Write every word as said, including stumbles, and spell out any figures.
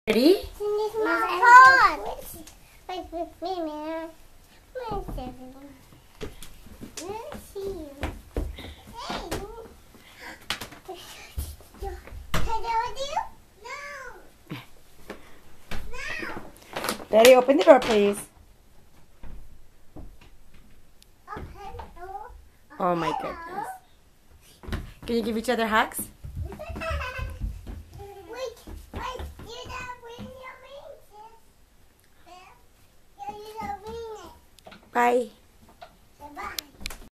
Ready? This is my phone. Wait, wait, wait a minute. Wait a second. Let's see. Hey. Can I do you? No. No. Daddy, open the door, please. Open the door. Oh my goodness. Can you give each other hugs? Wait, wait. You don't bring your wings. You don't bring it. Bye.